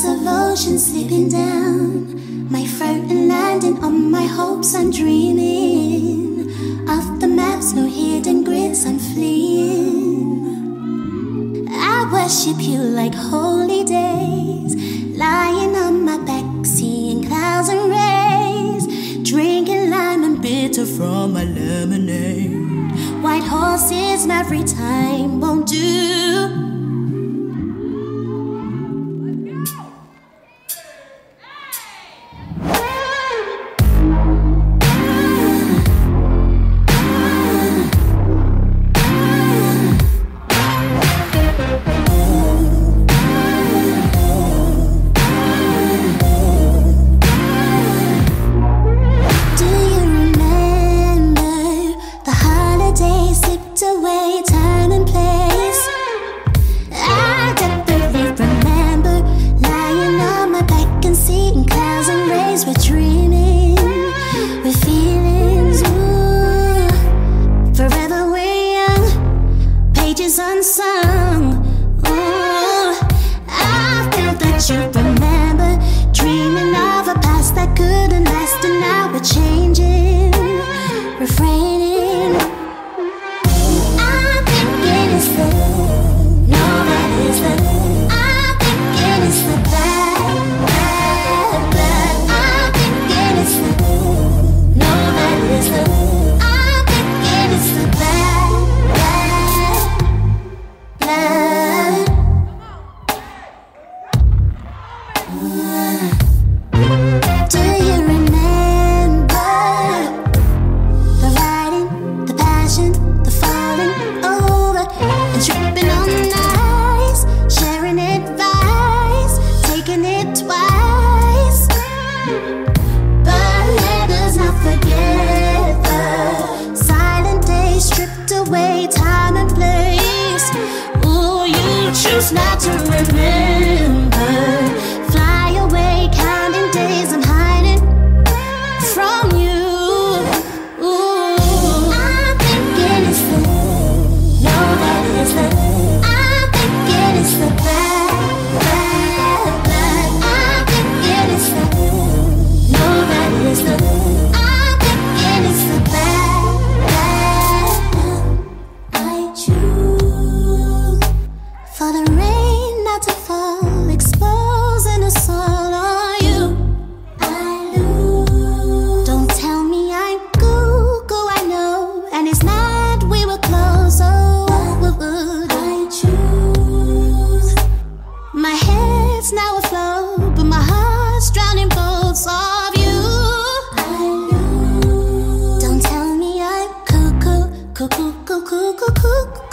glass of ocean slipping down, my throat and landing on my hopes. I'm dreaming of the maps, no hidden grids. I'm fleeing. I worship you like holy days, lying on my back, seeing clouds and rays, drinking lime and bitter from my lemonade. White horses every time won't do. Away time and place. I definitely remember lying on my back and seeing clouds and rays. We're dreaming, we're feelings, ooh. Forever we're young, pages unsung, ooh. I feel that you remember, dreaming of a past that couldn't last, and now we're changing, refraining. Time and place. Ooh, you choose not to remember. Fly away, counting days. I'm hiding from you. Ooh, I'm thinking it's the, no, that is the, I'm thinking it's the bad, bad, bad. I'm thinking it's the, no, that is the, I'm thinking it's the bad. For the rain not to fall, exposing us all on you. I lose. Don't tell me I'm Google, I know, and it's not we were close. Oh, what would I choose? My head's now afloat, but my heart's drowning both of you. I lose. Don't tell me I'm cuckoo, cuckoo, cuckoo, cuckoo, cuckoo.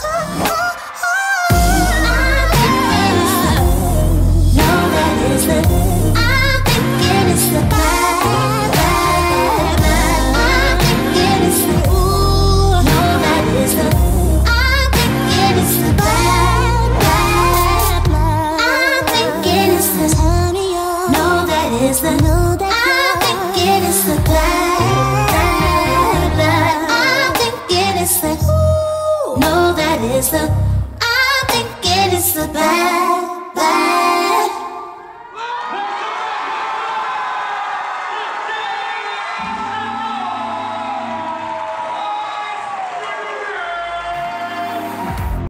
Is the no that I'm thinking it's the bad, bad, bad. I'm thinking it's the ooh. No, that is the I'm thinking it's the bad.